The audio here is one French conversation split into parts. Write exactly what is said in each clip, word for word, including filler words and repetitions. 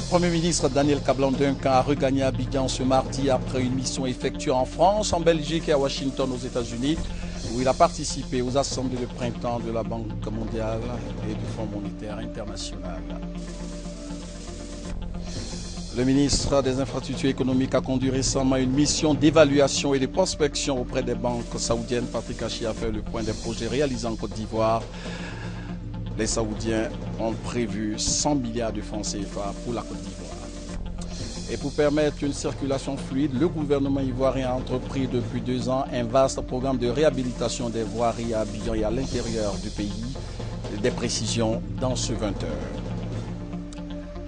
Premier ministre Daniel Kablan-Duncan a regagné Abidjan ce mardi après une mission effectuée en France, en Belgique et à Washington aux États-Unis, où il a participé aux assemblées de printemps de la Banque mondiale et du Fonds monétaire international. Le ministre des Infrastructures économiques a conduit récemment une mission d'évaluation et de prospection auprès des banques saoudiennes. Patrick Hachi a fait le point des projets réalisés en Côte d'Ivoire. Les Saoudiens ont prévu cent milliards de francs C F A pour la Côte d'Ivoire. Et pour permettre une circulation fluide, le gouvernement ivoirien a entrepris depuis deux ans un vaste programme de réhabilitation des voiries à Abidjan et à l'intérieur du pays. Des précisions dans ce vingt heures.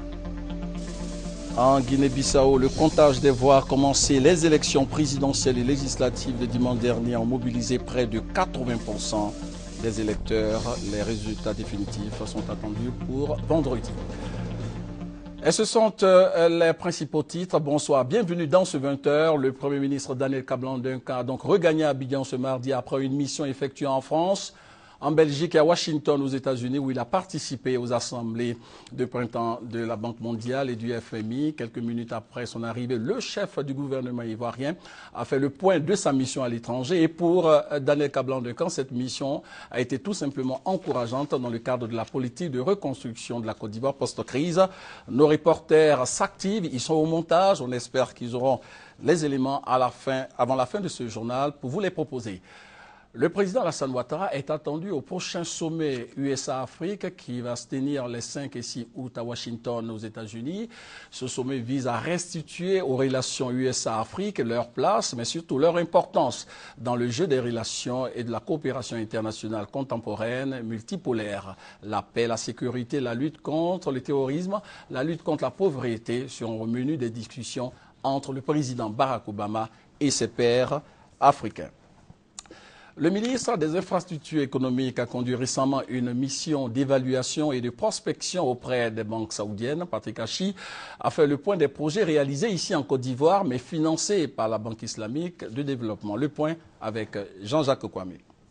En Guinée-Bissau, le comptage des voix a commencé. Les élections présidentielles et législatives de dimanche dernier ont mobilisé près de quatre-vingts pour cent des électeurs. Les résultats définitifs sont attendus pour vendredi. Et ce sont euh, les principaux titres. Bonsoir, bienvenue dans ce vingt heures. Le Premier ministre Daniel Kablan-Duncan a donc regagné Abidjan ce mardi après une mission effectuée en France, en Belgique et à Washington aux États-Unis, où il a participé aux assemblées de printemps de la Banque mondiale et du F M I. Quelques minutes après son arrivée, le chef du gouvernement ivoirien a fait le point de sa mission à l'étranger. Et pour Daniel Kablan-Duncan, cette mission a été tout simplement encourageante dans le cadre de la politique de reconstruction de la Côte d'Ivoire post-crise. Nos reporters s'activent, ils sont au montage. On espère qu'ils auront les éléments à la fin, avant la fin de ce journal pour vous les proposer. Le président Alassane Ouattara est attendu au prochain sommet U S A-Afrique qui va se tenir les cinq et six août à Washington aux États-Unis. Ce sommet vise à restituer aux relations U S A-Afrique leur place, mais surtout leur importance dans le jeu des relations et de la coopération internationale contemporaine multipolaire. La paix, la sécurité, la lutte contre le terrorisme, la lutte contre la pauvreté seront au menu des discussions entre le président Barack Obama et ses pairs africains. Le ministre des Infrastructures économiques a conduit récemment une mission d'évaluation et de prospection auprès des banques saoudiennes. Patrick Hachi a fait le point des projets réalisés ici en Côte d'Ivoire, mais financés par la Banque islamique de développement. Le point avec Jean-Jacques Kwame.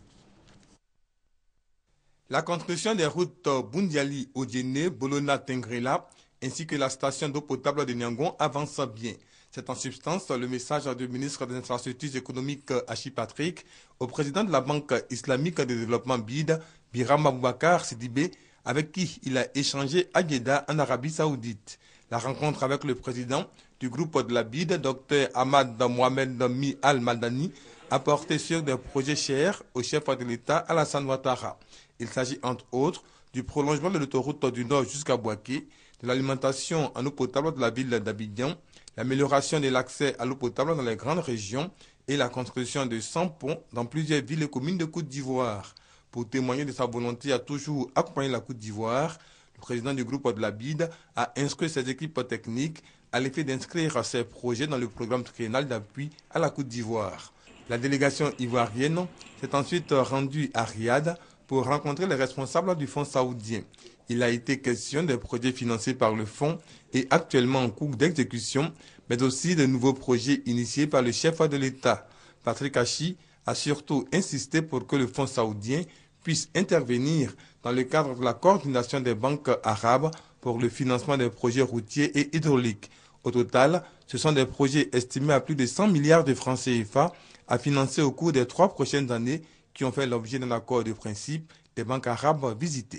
La construction des routes Bundiali-Odiene, Bolona-Tengrela, ainsi que la station d'eau potable de Niangon avance bien. C'est en substance le message du ministre des Infrastructures économiques Hachi Patrick au président de la Banque islamique de développement B I D, Biram Aboubakar Sidibé, avec qui il a échangé à Jeddah en Arabie Saoudite. La rencontre avec le président du groupe de la B I D, Dr Ahmad Mohamed Mi Al-Madani, a porté sur des projets chers au chef de l'État Alassane Ouattara. Il s'agit entre autres du prolongement de l'autoroute du Nord jusqu'à Bouaké, de l'alimentation en eau potable de la ville d'Abidjan, l'amélioration de l'accès à l'eau potable dans les grandes régions et la construction de cent ponts dans plusieurs villes et communes de Côte d'Ivoire. Pour témoigner de sa volonté à toujours accompagner la Côte d'Ivoire, le président du groupe de la B I D a instruit ses équipes techniques à l'effet d'inscrire ces projets dans le programme triennal d'appui à la Côte d'Ivoire. La délégation ivoirienne s'est ensuite rendue à Riyad pour rencontrer les responsables du fonds saoudien. Il a été question des projets financés par le fonds et actuellement en cours d'exécution, mais aussi de nouveaux projets initiés par le chef de l'État. Patrick Hachi a surtout insisté pour que le fonds saoudien puisse intervenir dans le cadre de la coordination des banques arabes pour le financement des projets routiers et hydrauliques. Au total, ce sont des projets estimés à plus de cent milliards de francs C F A à financer au cours des trois prochaines années qui ont fait l'objet d'un accord de principe des banques arabes visitées.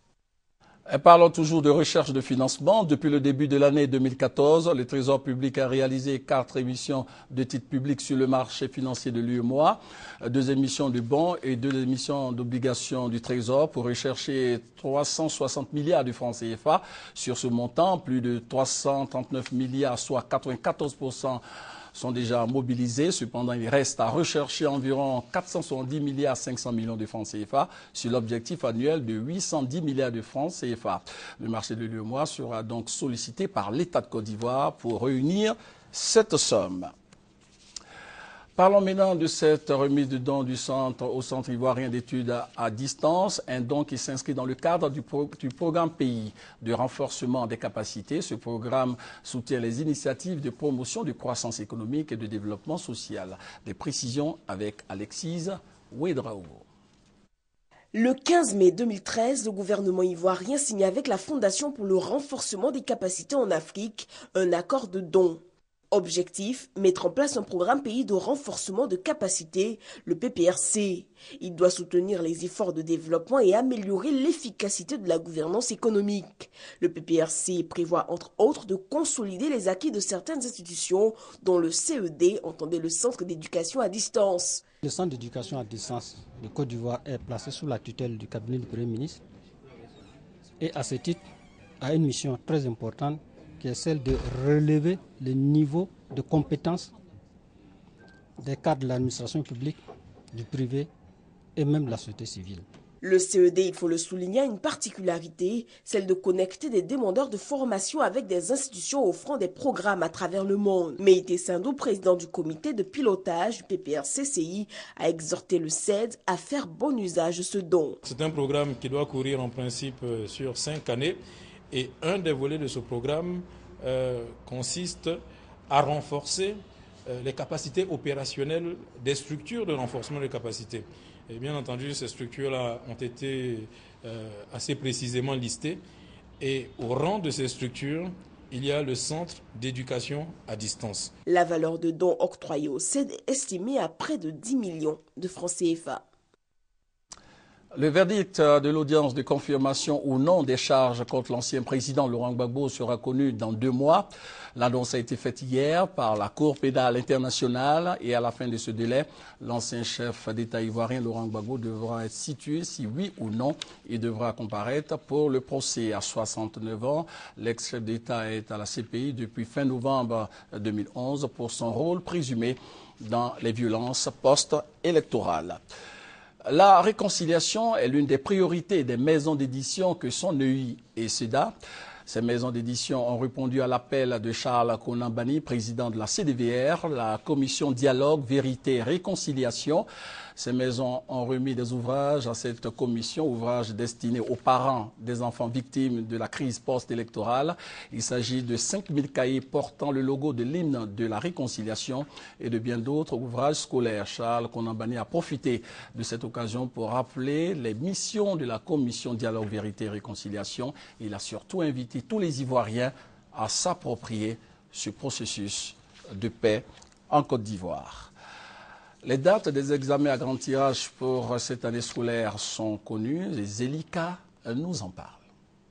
Et parlons toujours de recherche de financement. Depuis le début de l'année deux mille quatorze, le Trésor public a réalisé quatre émissions de titres publics sur le marché financier de l'U E M O A, deux émissions de bons et deux émissions d'obligations du Trésor pour rechercher trois cent soixante milliards de francs C F A. Sur ce montant, plus de trois cent trente-neuf milliards, soit quatre-vingt-quatorze pour cent, sont déjà mobilisés. Cependant, il reste à rechercher environ quatre cent soixante-dix milliards cinq cents millions de francs C F A sur l'objectif annuel de huit cent dix milliards de francs C F A. Le marché de l'U E M O A sera donc sollicité par l'État de Côte d'Ivoire pour réunir cette somme. Parlons maintenant de cette remise de dons du centre au Centre ivoirien d'études à distance, un don qui s'inscrit dans le cadre du, pro, du programme Pays de renforcement des capacités. Ce programme soutient les initiatives de promotion de croissance économique et de développement social. Des précisions avec Alexis Ouedraogo. Le quinze mai deux mille treize, le gouvernement ivoirien signe avec la Fondation pour le renforcement des capacités en Afrique un accord de dons. Objectif, mettre en place un programme pays de renforcement de capacités, le P P R C. Il doit soutenir les efforts de développement et améliorer l'efficacité de la gouvernance économique. Le P P R C prévoit entre autres de consolider les acquis de certaines institutions, dont le C E D, entendez le Centre d'éducation à distance. Le Centre d'éducation à distance de Côte d'Ivoire est placé sous la tutelle du cabinet du Premier ministre et à ce titre a une mission très importante qui est celle de relever le niveau de compétences des cadres de l'administration publique, du privé et même de la société civile. Le C E D, il faut le souligner, a une particularité, celle de connecter des demandeurs de formation avec des institutions offrant des programmes à travers le monde. Meïté Sindou, président du comité de pilotage du P P R C C I, a exhorté le C E D à faire bon usage de ce don. C'est un programme qui doit courir en principe sur cinq années. Et un des volets de ce programme euh, consiste à renforcer euh, les capacités opérationnelles des structures de renforcement des capacités. Et bien entendu, ces structures-là ont été euh, assez précisément listées. Et au rang de ces structures, il y a le centre d'éducation à distance. La valeur de dons octroyés au C E D est estimée à près de dix millions de francs C F A. Le verdict de l'audience de confirmation ou non des charges contre l'ancien président Laurent Gbagbo sera connu dans deux mois. L'annonce a été faite hier par la Cour pénale internationale et à la fin de ce délai, l'ancien chef d'État ivoirien Laurent Gbagbo devra être situé si oui ou non il devra comparaître pour le procès. À soixante-neuf ans, l'ex-chef d'État est à la C P I depuis fin novembre deux mille onze pour son rôle présumé dans les violences post-électorales. La réconciliation est l'une des priorités des maisons d'édition que sont Neuilly et SEDA. Ces maisons d'édition ont répondu à l'appel de Charles Konambani, président de la C D V R, la commission Dialogue, Vérité et Réconciliation. Ces maisons ont remis des ouvrages à cette commission, ouvrages destinés aux parents des enfants victimes de la crise post-électorale. Il s'agit de cinq mille cahiers portant le logo de l'hymne de la réconciliation et de bien d'autres ouvrages scolaires. Charles Konambani a profité de cette occasion pour rappeler les missions de la commission Dialogue, Vérité et Réconciliation. Il a surtout invité tous les Ivoiriens à s'approprier ce processus de paix en Côte d'Ivoire. Les dates des examens à grand tirage pour cette année scolaire sont connues et Zélika nous en parle.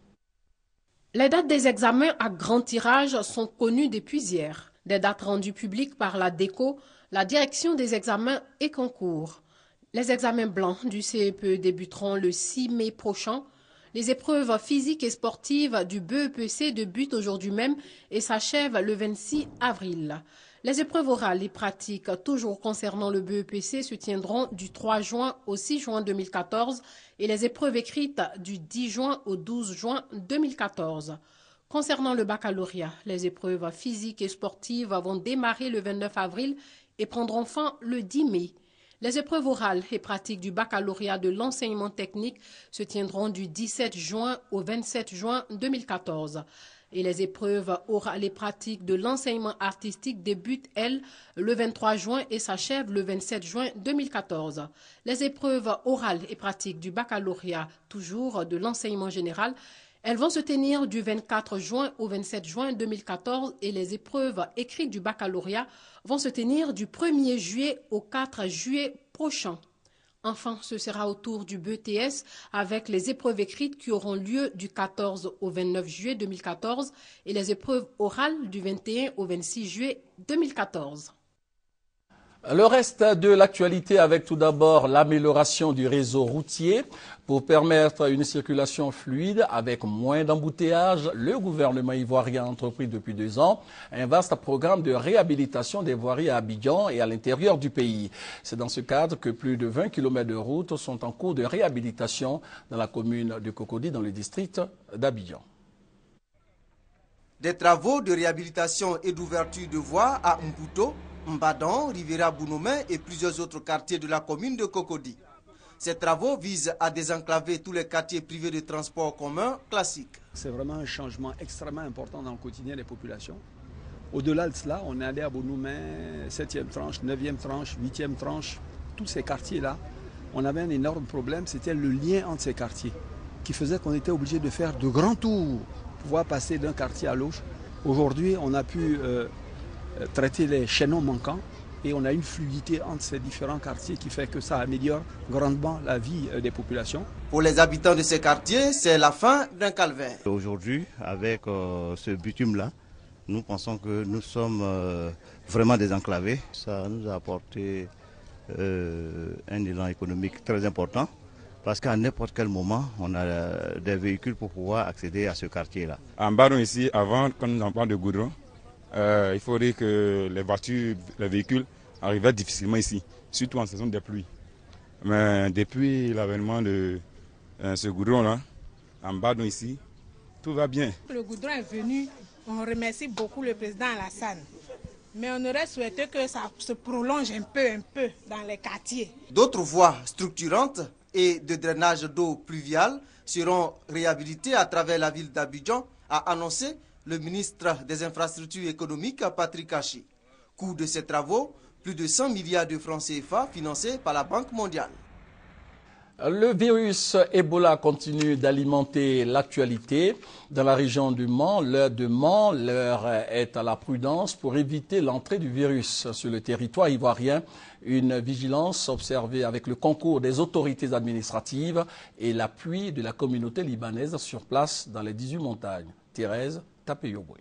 Les dates des examens à grand tirage sont connues depuis hier. Des dates rendues publiques par la DECO, la Direction des examens et concours. Les examens blancs du C E P E débuteront le six mai prochain. Les épreuves physiques et sportives du B E P C débutent aujourd'hui même et s'achèvent le vingt-six avril. Les épreuves orales et pratiques, toujours concernant le B E P C, se tiendront du trois juin au six juin deux mille quatorze et les épreuves écrites du dix juin au douze juin deux mille quatorze. Concernant le baccalauréat, les épreuves physiques et sportives vont démarrer le vingt-neuf avril et prendront fin le dix mai. Les épreuves orales et pratiques du baccalauréat de l'enseignement technique se tiendront du dix-sept juin au vingt-sept juin deux mille quatorze. Et les épreuves orales et pratiques de l'enseignement artistique débutent, elles, le vingt-trois juin et s'achèvent le vingt-sept juin deux mille quatorze. Les épreuves orales et pratiques du baccalauréat, toujours de l'enseignement général, elles vont se tenir du vingt-quatre juin au vingt-sept juin deux mille quatorze et les épreuves écrites du baccalauréat vont se tenir du premier juillet au quatre juillet prochain. Enfin, ce sera au tour du B E T S avec les épreuves écrites qui auront lieu du quatorze au vingt-neuf juillet deux mille quatorze et les épreuves orales du vingt et un au vingt-six juillet deux mille quatorze. Le reste de l'actualité avec tout d'abord l'amélioration du réseau routier. Pour permettre une circulation fluide avec moins d'embouteillages, le gouvernement ivoirien a entrepris depuis deux ans un vaste programme de réhabilitation des voiries à Abidjan et à l'intérieur du pays. C'est dans ce cadre que plus de vingt kilomètres de routes sont en cours de réhabilitation dans la commune de Cocody, dans le district d'Abidjan. Des travaux de réhabilitation et d'ouverture de voies à Mputo, Mbadan, Rivera Bounomé et plusieurs autres quartiers de la commune de Cocody. Ces travaux visent à désenclaver tous les quartiers privés de transport commun classiques. C'est vraiment un changement extrêmement important dans le quotidien des populations. Au-delà de cela, on est allé à Bounomé, septième tranche, neuvième tranche, huitième tranche. Tous ces quartiers-là on avait un énorme problème, c'était le lien entre ces quartiers, qui faisait qu'on était obligé de faire de grands tours pour pouvoir passer d'un quartier à l'autre. Aujourd'hui, on a pu euh, traiter les chaînons manquants et on a une fluidité entre ces différents quartiers qui fait que ça améliore grandement la vie euh, des populations. Pour les habitants de ces quartiers, c'est la fin d'un calvaire. Aujourd'hui, avec euh, ce bitume-là, nous pensons que nous sommes euh, vraiment désenclavés. Ça nous a apporté euh, un élan économique très important parce qu'à n'importe quel moment, on a des véhicules pour pouvoir accéder à ce quartier-là. En Badon ici, avant, quand nous n'avons pas de goudron, euh, il faudrait que les voitures, les véhicules arrivaient difficilement ici, surtout en saison de pluie. Mais depuis l'avènement de euh, ce goudron-là, en Badon ici, tout va bien. Le goudron est venu. On remercie beaucoup le président Alassane. Mais on aurait souhaité que ça se prolonge un peu, un peu dans les quartiers. D'autres voies structurantes et de drainage d'eau pluviale seront réhabilitées à travers la ville d'Abidjan, a annoncé le ministre des Infrastructures économiques, Patrick Haché. Coût de ces travaux, plus de cent milliards de francs C F A financés par la Banque mondiale. Le virus Ebola continue d'alimenter l'actualité. Dans la région du Mans, l'heure de Mans, l'heure est à la prudence pour éviter l'entrée du virus sur le territoire ivoirien. Une vigilance observée avec le concours des autorités administratives et l'appui de la communauté libanaise sur place dans les dix-huit montagnes. Thérèse Tapeyoboué.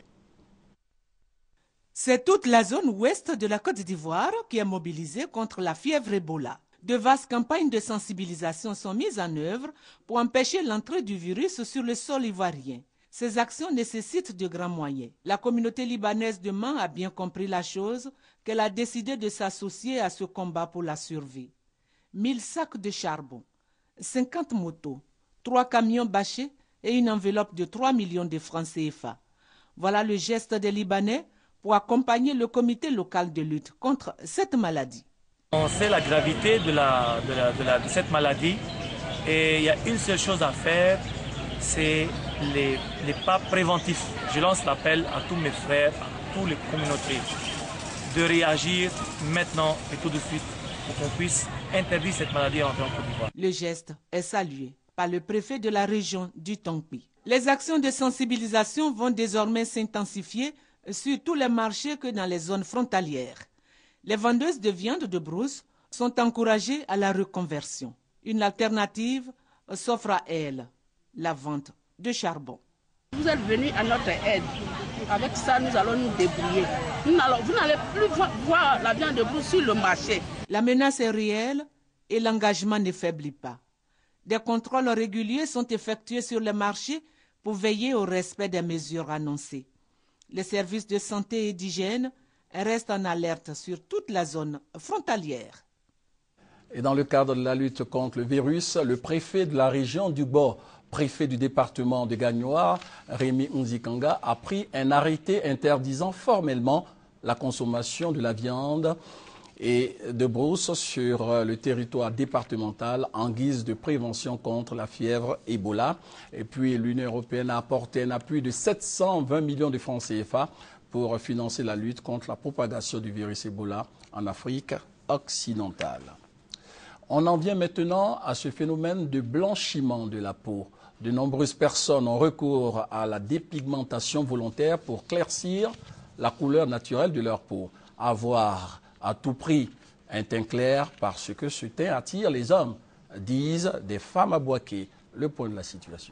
C'est toute la zone ouest de la Côte d'Ivoire qui est mobilisée contre la fièvre Ebola. De vastes campagnes de sensibilisation sont mises en œuvre pour empêcher l'entrée du virus sur le sol ivoirien. Ces actions nécessitent de grands moyens. La communauté libanaise de Mans a bien compris la chose, qu'elle a décidé de s'associer à ce combat pour la survie. mille sacs de charbon, cinquante motos, trois camions bâchés et une enveloppe de trois millions de francs C F A. Voilà le geste des Libanais pour accompagner le comité local de lutte contre cette maladie. On sait la gravité de, la, de, la, de, la, de cette maladie et il y a une seule chose à faire, c'est les, les pas préventifs. Je lance l'appel à tous mes frères, à toutes les communautés, de réagir maintenant et tout de suite pour qu'on puisse interdire cette maladie en Côte d'Ivoire. Le geste est salué par le préfet de la région du Tongpi. Les actions de sensibilisation vont désormais s'intensifier sur tous les marchés que dans les zones frontalières. Les vendeuses de viande de brousse sont encouragées à la reconversion. Une alternative s'offre à elles, la vente de charbon. Vous êtes venus à notre aide. Avec ça, nous allons nous débrouiller. Nous allons, vous n'allez plus voir la viande de brousse sur le marché. La menace est réelle et l'engagement ne faiblit pas. Des contrôles réguliers sont effectués sur les marchés pour veiller au respect des mesures annoncées. Les services de santé et d'hygiène restent en alerte sur toute la zone frontalière. Et dans le cadre de la lutte contre le virus, le préfet de la région du Bord, préfet du département de Gagnoa, Rémi Nzikanga, a pris un arrêté interdisant formellement la consommation de la viande et de brousse sur le territoire départemental en guise de prévention contre la fièvre Ebola. Et puis l'Union européenne a apporté un appui de sept cent vingt millions de francs C F A pour financer la lutte contre la propagation du virus Ebola en Afrique occidentale. On en vient maintenant à ce phénomène de blanchiment de la peau. De nombreuses personnes ont recours à la dépigmentation volontaire pour claircir la couleur naturelle de leur peau. Avoir à tout prix un teint clair parce que ce teint attire les hommes, disent des femmes à Boaké. Le point de la situation.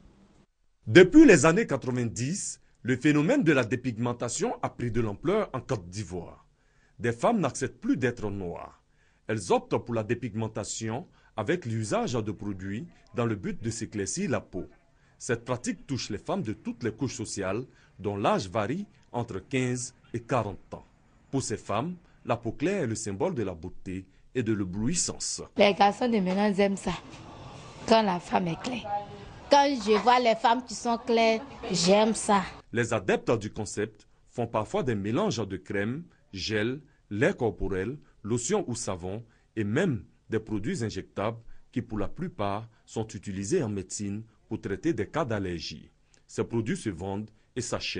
Depuis les années quatre-vingt-dix, le phénomène de la dépigmentation a pris de l'ampleur en Côte d'Ivoire. Des femmes n'acceptent plus d'être noires. Elles optent pour la dépigmentation avec l'usage de produits dans le but de s'éclaircir la peau. Cette pratique touche les femmes de toutes les couches sociales, dont l'âge varie entre quinze et quarante ans. Pour ces femmes, la peau claire est le symbole de la beauté et de l'éblouissance. Les garçons de maintenant aiment ça, quand la femme est claire. Quand je vois les femmes qui sont claires, j'aime ça. Les adeptes du concept font parfois des mélanges de crème, gel, lait corporel, lotion ou savon et même des produits injectables qui pour la plupart sont utilisés en médecine pour traiter des cas d'allergie. Ces produits se vendent et s'achètent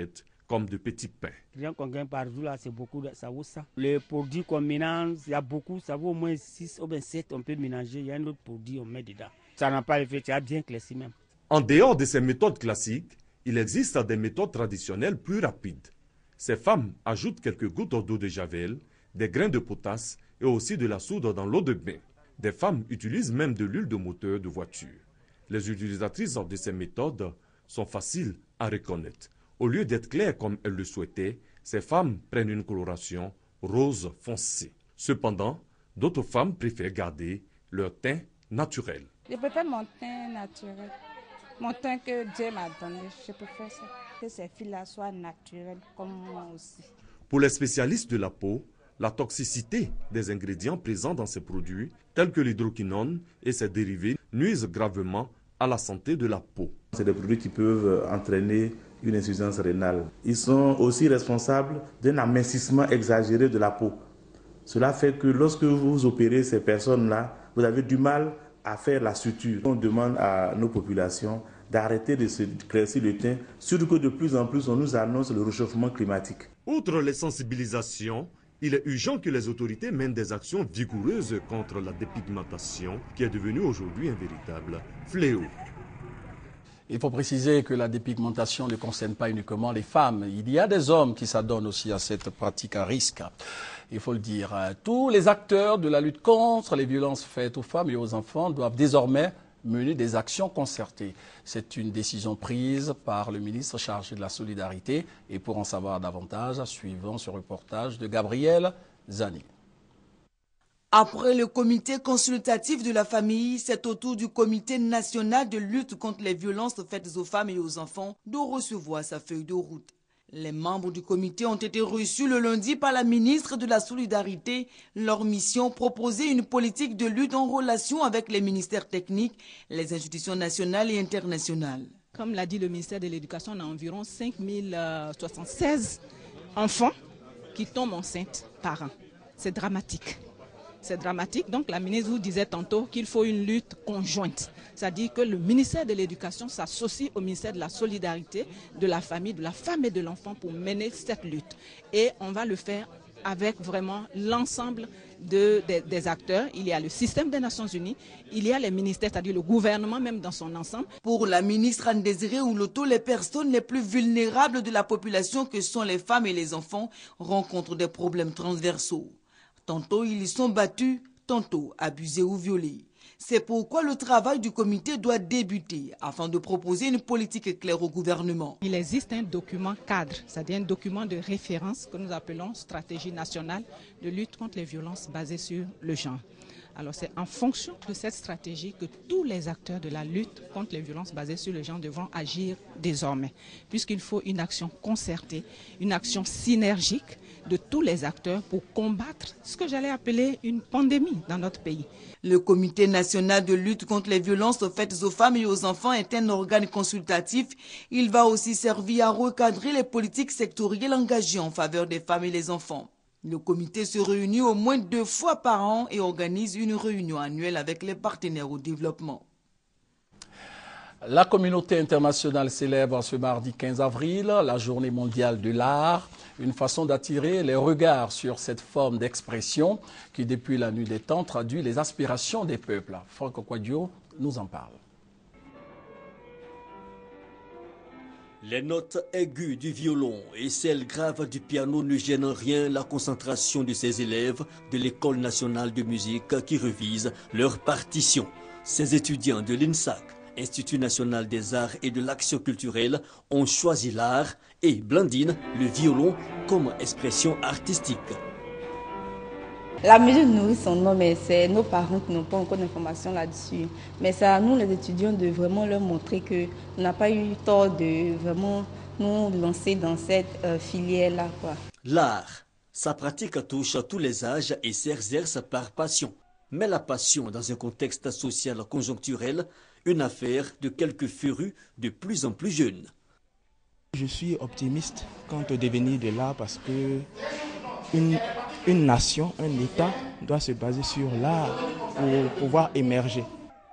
comme de petits pains. Rien qu'on gagne par jour, là, c'est beaucoup, ça vaut ça. Les produits qu'on mélange, il y a beaucoup, ça vaut au moins six ou bien sept, on peut mélanger, il y a un autre produit, on met dedans. Ça n'a pas effet, ça a bien classé même. En dehors de ces méthodes classiques, il existe des méthodes traditionnelles plus rapides. Ces femmes ajoutent quelques gouttes d'eau de javel, des grains de potasse et aussi de la soude dans l'eau de bain. Des femmes utilisent même de l'huile de moteur de voiture. Les utilisatrices de ces méthodes sont faciles à reconnaître. Au lieu d'être claires comme elles le souhaitaient, ces femmes prennent une coloration rose foncé. Cependant, d'autres femmes préfèrent garder leur teint naturel. Je préfère mon teint naturel. Mon teint que Dieu m'a donné, je préfère ça. Que ces filles-là soient naturelles comme moi aussi. Pour les spécialistes de la peau, la toxicité des ingrédients présents dans ces produits, tels que l'hydroquinone et ses dérivés, nuisent gravement à la santé de la peau. C'est des produits qui peuvent entraîner une insuffisance rénale. Ils sont aussi responsables d'un amincissement exagéré de la peau. Cela fait que lorsque vous opérez ces personnes-là, vous avez du mal à faire la suture. On demande à nos populations d'arrêter de se graisser le teint, surtout que de plus en plus on nous annonce le réchauffement climatique. Outre les sensibilisations, il est urgent que les autorités mènent des actions vigoureuses contre la dépigmentation qui est devenue aujourd'hui un véritable fléau. Il faut préciser que la dépigmentation ne concerne pas uniquement les femmes. Il y a des hommes qui s'adonnent aussi à cette pratique à risque. Il faut le dire. Tous les acteurs de la lutte contre les violences faites aux femmes et aux enfants doivent désormais mener des actions concertées. C'est une décision prise par le ministre chargé de la Solidarité. Et pour en savoir davantage, suivons ce reportage de Gabriel Zani. Après le comité consultatif de la famille, c'est au tour du comité national de lutte contre les violences faites aux femmes et aux enfants de recevoir sa feuille de route. Les membres du comité ont été reçus le lundi par la ministre de la Solidarité. Leur mission, proposer une politique de lutte en relation avec les ministères techniques, les institutions nationales et internationales. Comme l'a dit le ministère de l'Éducation, on a environ cinq mille soixante-seize enfants qui tombent enceintes par an. C'est dramatique. C'est dramatique. Donc la ministre vous disait tantôt qu'il faut une lutte conjointe. C'est-à-dire que le ministère de l'Éducation s'associe au ministère de la Solidarité, de la famille, de la femme et de l'enfant pour mener cette lutte. Et on va le faire avec vraiment l'ensemble de, de, des acteurs. Il y a le système des Nations Unies, il y a les ministères, c'est-à-dire le gouvernement même dans son ensemble. Pour la ministre Anne-Désirée Ouloto, les personnes les plus vulnérables de la population, que sont les femmes et les enfants, rencontrent des problèmes transversaux. Tantôt ils y sont battus, tantôt abusés ou violés. C'est pourquoi le travail du comité doit débuter afin de proposer une politique claire au gouvernement. Il existe un document cadre, c'est-à-dire un document de référence que nous appelons Stratégie nationale de lutte contre les violences basées sur le genre. Alors c'est en fonction de cette stratégie que tous les acteurs de la lutte contre les violences basées sur le genre devront agir désormais, puisqu'il faut une action concertée, une action synergique de tous les acteurs pour combattre ce que j'allais appeler une pandémie dans notre pays. Le Comité national de lutte contre les violences faites aux femmes et aux enfants est un organe consultatif. Il va aussi servir à recadrer les politiques sectorielles engagées en faveur des femmes et des enfants. Le comité se réunit au moins deux fois par an et organise une réunion annuelle avec les partenaires au développement. La communauté internationale célèbre ce mardi quinze avril la journée mondiale de l'art, une façon d'attirer les regards sur cette forme d'expression qui, depuis la nuit des temps, traduit les aspirations des peuples. Franck Quadio nous en parle. Les notes aiguës du violon et celles graves du piano ne gênent en rien la concentration de ces élèves de l'École nationale de musique qui revisent leurs partitions. Ces étudiants de l'INSAC, Institut national des arts et de l'action culturelle, ont choisi l'art et Blandine le violon comme expression artistique. La musique nourrit son homme, mais c'est nos parents qui n'ont pas encore d'informations là-dessus. Mais c'est à nous, les étudiants, de vraiment leur montrer qu'on n'a pas eu tort de vraiment nous lancer dans cette euh, filière-là. L'art, sa pratique touche à tous les âges et s'exerce par passion. Mais la passion, dans un contexte social conjoncturel, une affaire de quelques férus de plus en plus jeunes. Je suis optimiste quant au devenir de l'art parce que une, une nation, un État doit se baser sur l'art pour pouvoir émerger.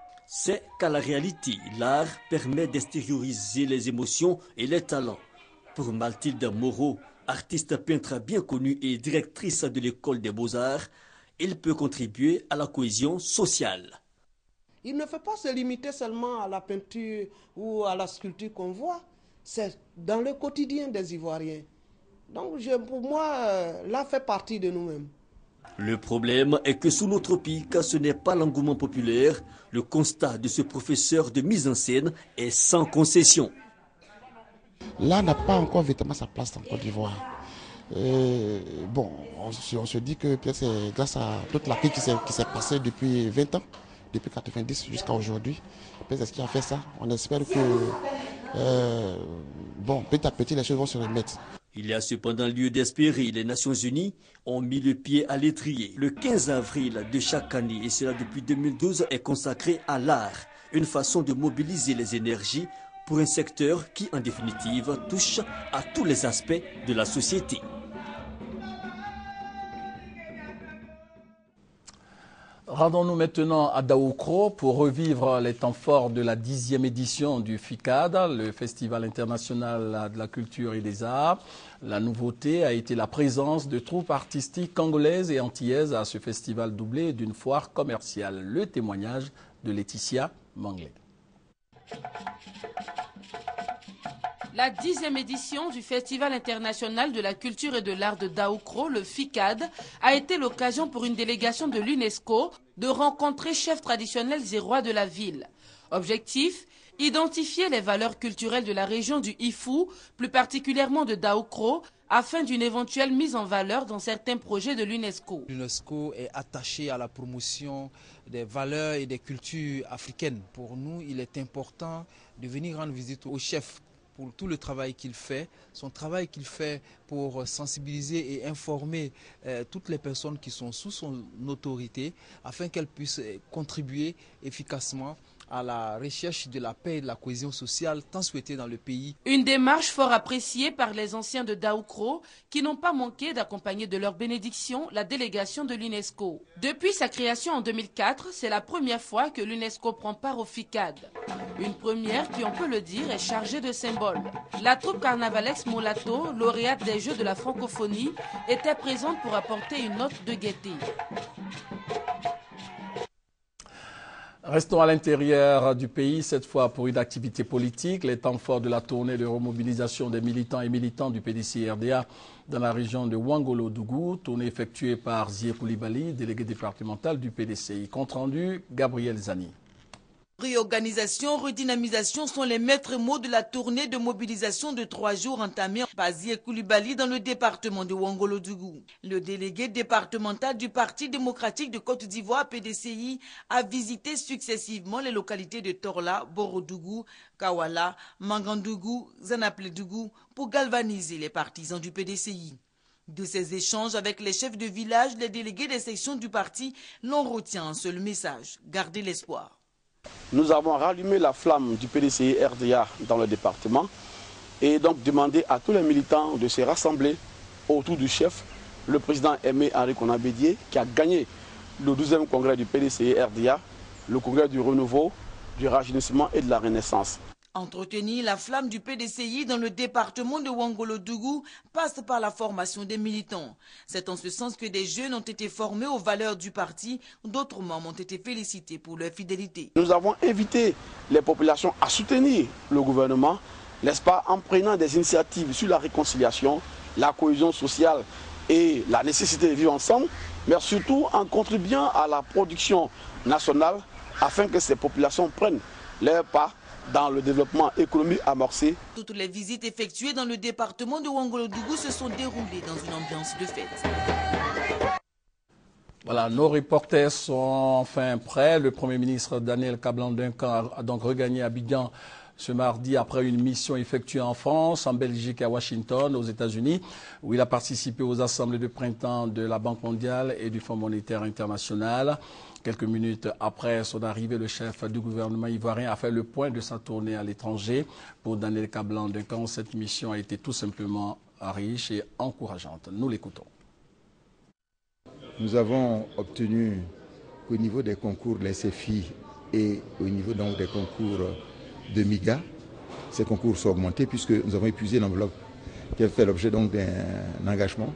C'est qu'à la réalité, l'art permet d'extérioriser les émotions et les talents. Pour Mathilde Moreau, artiste peintre bien connue et directrice de l'école des beaux-arts, il peut contribuer à la cohésion sociale. Il ne faut pas se limiter seulement à la peinture ou à la sculpture qu'on voit, c'est dans le quotidien des Ivoiriens. Donc je, pour moi, l'art fait partie de nous-mêmes. Le problème est que sous nos tropiques, ce n'est pas l'engouement populaire. Le constat de ce professeur de mise en scène est sans concession. L'art n'a pas encore véritablement sa place en Côte d'Ivoire. Bon, on, on se dit que c'est grâce à toute la crise qui s'est passée depuis vingt ans, depuis quatre-vingt-dix jusqu'à aujourd'hui. C'est ce qui a fait ça. On espère que, euh, bon, petit à petit, les choses vont se remettre. Il y a cependant lieu d'espérer. Les Nations Unies ont mis le pied à l'étrier. Le quinze avril de chaque année, et cela depuis deux mille douze, est consacré à l'art. Une façon de mobiliser les énergies pour un secteur qui, en définitive, touche à tous les aspects de la société. Rendons-nous maintenant à Daoukro pour revivre les temps forts de la dixième édition du FICAD, le Festival international de la culture et des arts. La nouveauté a été la présence de troupes artistiques congolaises et antillaises à ce festival doublé d'une foire commerciale. Le témoignage de Laetitia Manglé. La dixième édition du Festival international de la culture et de l'art de Daoukro, le FICAD, a été l'occasion pour une délégation de l'UNESCO de rencontrer chefs traditionnels et rois de la ville. Objectif, identifier les valeurs culturelles de la région du Ifou, plus particulièrement de Daoukro, afin d'une éventuelle mise en valeur dans certains projets de l'UNESCO. L'UNESCO est attaché à la promotion des valeurs et des cultures africaines. Pour nous, il est important de venir rendre visite aux chefs pour tout le travail qu'il fait, son travail qu'il fait pour sensibiliser et informer euh, toutes les personnes qui sont sous son autorité afin qu'elles puissent contribuer efficacement à la recherche de la paix et de la cohésion sociale tant souhaitée dans le pays. Une démarche fort appréciée par les anciens de Daoukro qui n'ont pas manqué d'accompagner de leur bénédiction la délégation de l'UNESCO. Depuis sa création en deux mille quatre, c'est la première fois que l'UNESCO prend part au FICAD. Une première qui, on peut le dire, est chargée de symboles. La troupe carnavalex Molato, lauréate des Jeux de la francophonie, était présente pour apporter une note de gaieté. Restons à l'intérieur du pays, cette fois pour une activité politique. Les temps forts de la tournée de remobilisation des militants et militantes du P D C R D A dans la région de Ouangolo-Dougou, tournée effectuée par Zié Koulibaly, délégué départemental du P D C I. Compte rendu, Gabriel Zani. Réorganisation, redynamisation sont les maîtres mots de la tournée de mobilisation de trois jours entamée par Zié Koulibaly dans le département de Ouangolo-Dougou. Le délégué départemental du Parti démocratique de Côte d'Ivoire, P D C I, a visité successivement les localités de Torla, Borodougou, Kawala, Mangandougou, Zanapledougou pour galvaniser les partisans du P D C I. De ces échanges avec les chefs de village, les délégués des sections du parti l'on retient un seul message, garder l'espoir. Nous avons rallumé la flamme du P D C I R D A dans le département et donc demandé à tous les militants de se rassembler autour du chef, le président Aimé Henri Konabédié, qui a gagné le douzième congrès du P D C I R D A, le congrès du renouveau, du rajeunissement et de la renaissance. Entretenir la flamme du P D C I dans le département de Ouangolo-Dougou passe par la formation des militants. C'est en ce sens que des jeunes ont été formés aux valeurs du parti. D'autres membres ont été félicités pour leur fidélité. Nous avons invité les populations à soutenir le gouvernement, n'est-ce pas, en prenant des initiatives sur la réconciliation, la cohésion sociale et la nécessité de vivre ensemble, mais surtout en contribuant à la production nationale afin que ces populations prennent leur part dans le développement économique amorcé. Toutes les visites effectuées dans le département de Ouangolo-Dougou se sont déroulées dans une ambiance de fête. Voilà, nos reporters sont enfin prêts. Le Premier ministre Daniel Kablan-Duncan a donc regagné Abidjan ce mardi après une mission effectuée en France, en Belgique et à Washington, aux États-Unis, où il a participé aux assemblées de printemps de la Banque mondiale et du Fonds monétaire international. Quelques minutes après son arrivée, le chef du gouvernement ivoirien a fait le point de sa tournée à l'étranger. Pour Daniel Kablan-Duncan, cette mission a été tout simplement riche et encourageante. Nous l'écoutons. Nous avons obtenu qu'au niveau des concours de l'S F I et au niveau donc des concours de MIGA, ces concours sont augmentés puisque nous avons épuisé l'enveloppe qui a fait l'objet donc d'un engagement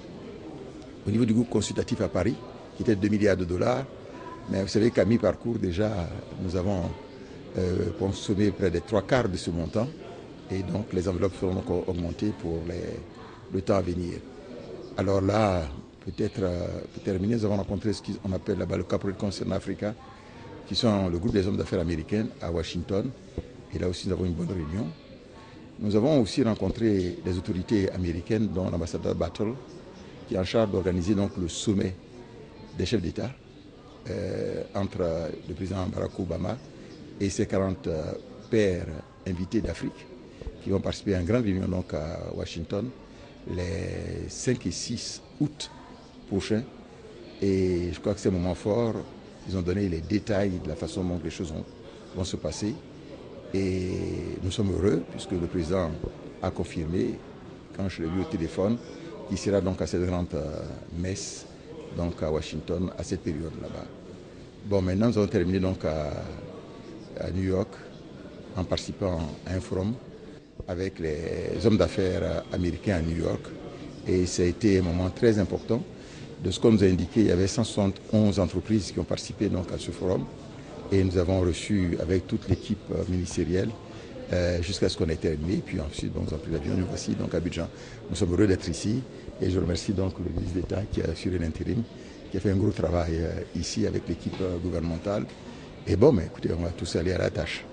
au niveau du groupe consultatif à Paris, qui était de deux milliards de dollars. Mais vous savez qu'à mi-parcours déjà, nous avons euh, consommé près des trois quarts de ce montant. Et donc les enveloppes seront donc augmentées pour les, le temps à venir. Alors là, peut-être euh, pour terminer, nous avons rencontré ce qu'on appelle là-bas le Corporate Concern Africa, qui sont le groupe des hommes d'affaires américains à Washington. Et là aussi, nous avons une bonne réunion. Nous avons aussi rencontré les autorités américaines, dont l'ambassadeur Battle, qui est en charge d'organiser donc le sommet des chefs d'État euh, entre le président Barack Obama et ses quarante euh, pairs invités d'Afrique, qui vont participer à une grande réunion donc à Washington les cinq et six août prochains. Et je crois que c'est un moment fort. Ils ont donné les détails de la façon dont les choses vont, vont se passer. Et nous sommes heureux puisque le président a confirmé, quand je l'ai vu au téléphone, qu'il sera donc à cette grande euh, messe donc à Washington à cette période là-bas. Bon, maintenant nous avons terminé donc à, à New York en participant à un forum avec les hommes d'affaires américains à New York. Et ça a été un moment très important. De ce qu'on nous a indiqué, il y avait cent soixante et onze entreprises qui ont participé donc à ce forum. Et nous avons reçu avec toute l'équipe ministérielle euh, jusqu'à ce qu'on ait terminé. Puis ensuite, donc, nous avons pris l'avion, nous voici donc à Abidjan. Nous sommes heureux d'être ici. Et je remercie donc le ministre d'État qui a assuré l'intérim, qui a fait un gros travail euh, ici avec l'équipe euh, gouvernementale. Et bon, mais écoutez, on va tous aller à la tâche.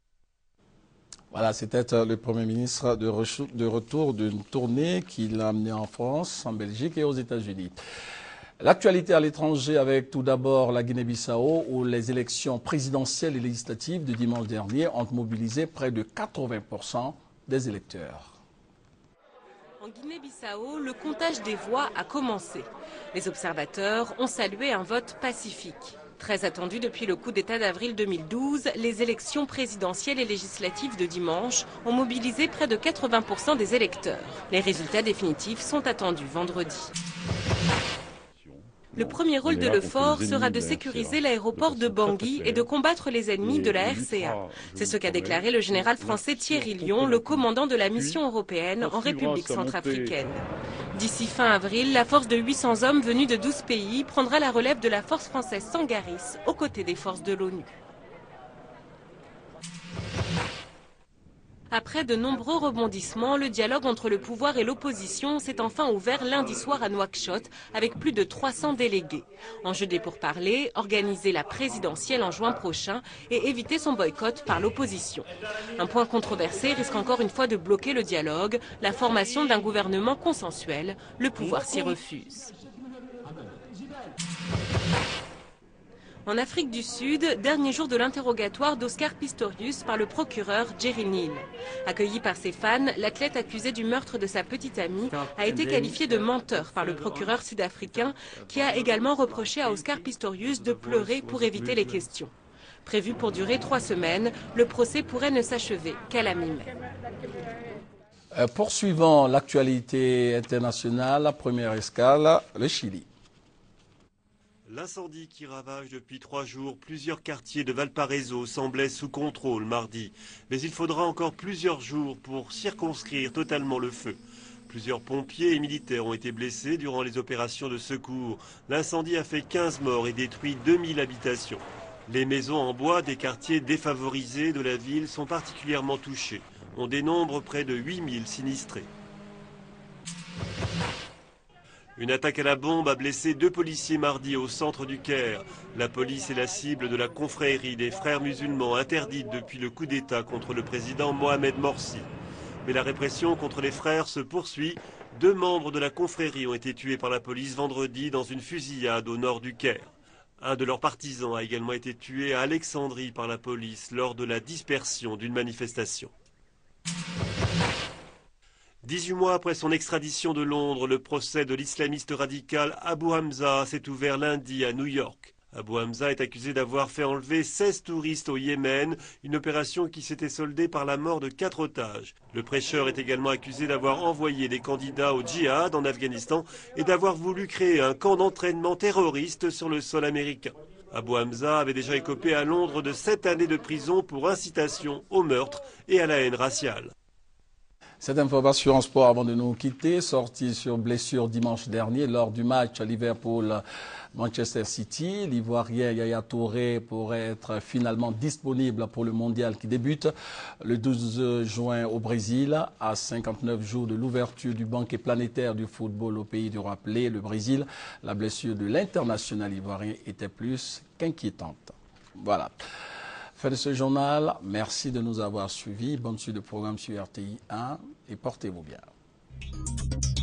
Voilà, c'était le Premier ministre de, de retour d'une tournée qu'il a amenée en France, en Belgique et aux États-Unis. L'actualité à l'étranger avec tout d'abord la Guinée-Bissau où les élections présidentielles et législatives de dimanche dernier ont mobilisé près de quatre-vingts pour cent des électeurs. En Guinée-Bissau, le comptage des voix a commencé. Les observateurs ont salué un vote pacifique. Très attendu depuis le coup d'État d'avril deux mille douze, les élections présidentielles et législatives de dimanche ont mobilisé près de quatre-vingts pour cent des électeurs. Les résultats définitifs sont attendus vendredi. Le premier rôle de l'EUFOR sera de sécuriser l'aéroport de Bangui et de combattre les ennemis de la R C A. C'est ce qu'a déclaré le général français Thierry Lion, le commandant de la mission européenne en République centrafricaine. D'ici fin avril, la force de huit cents hommes venus de douze pays prendra la relève de la force française Sangaris aux côtés des forces de l'ONU. Après de nombreux rebondissements, le dialogue entre le pouvoir et l'opposition s'est enfin ouvert lundi soir à Nouakchott avec plus de trois cents délégués. Enjeu des pourparlers, organiser la présidentielle en juin prochain et éviter son boycott par l'opposition. Un point controversé risque encore une fois de bloquer le dialogue, la formation d'un gouvernement consensuel. Le pouvoir s'y refuse. En Afrique du Sud, dernier jour de l'interrogatoire d'Oscar Pistorius par le procureur Jerry Neal. Accueilli par ses fans, l'athlète accusé du meurtre de sa petite amie a été qualifié de menteur par le procureur sud-africain qui a également reproché à Oscar Pistorius de pleurer pour éviter les questions. Prévu pour durer trois semaines, le procès pourrait ne s'achever qu'à la mi-mai. Euh, poursuivant l'actualité internationale, première escale, le Chili. L'incendie qui ravage depuis trois jours plusieurs quartiers de Valparaiso semblait sous contrôle mardi. Mais il faudra encore plusieurs jours pour circonscrire totalement le feu. Plusieurs pompiers et militaires ont été blessés durant les opérations de secours. L'incendie a fait quinze morts et détruit deux mille habitations. Les maisons en bois des quartiers défavorisés de la ville sont particulièrement touchées. On dénombre près de huit mille sinistrés. Une attaque à la bombe a blessé deux policiers mardi au centre du Caire. La police est la cible de la confrérie des frères musulmans interdite depuis le coup d'État contre le président Mohamed Morsi. Mais la répression contre les frères se poursuit. Deux membres de la confrérie ont été tués par la police vendredi dans une fusillade au nord du Caire. Un de leurs partisans a également été tué à Alexandrie par la police lors de la dispersion d'une manifestation. dix-huit mois après son extradition de Londres, le procès de l'islamiste radical Abu Hamza s'est ouvert lundi à New York. Abu Hamza est accusé d'avoir fait enlever seize touristes au Yémen, une opération qui s'était soldée par la mort de quatre otages. Le prêcheur est également accusé d'avoir envoyé des candidats au djihad en Afghanistan et d'avoir voulu créer un camp d'entraînement terroriste sur le sol américain. Abu Hamza avait déjà écopé à Londres de sept années de prison pour incitation au meurtre et à la haine raciale. Cette information en sport avant de nous quitter, sortie sur blessure dimanche dernier lors du match Liverpool-Manchester City. L'Ivoirien Yaya Touré pourrait être finalement disponible pour le mondial qui débute le douze juin au Brésil. À cinquante-neuf jours de l'ouverture du banquet planétaire du football au pays du rappelé, le Brésil, la blessure de l'international ivoirien était plus qu'inquiétante. Voilà. Fin de ce journal, merci de nous avoir suivis. Bonne suite de programme sur R T I un et portez-vous bien.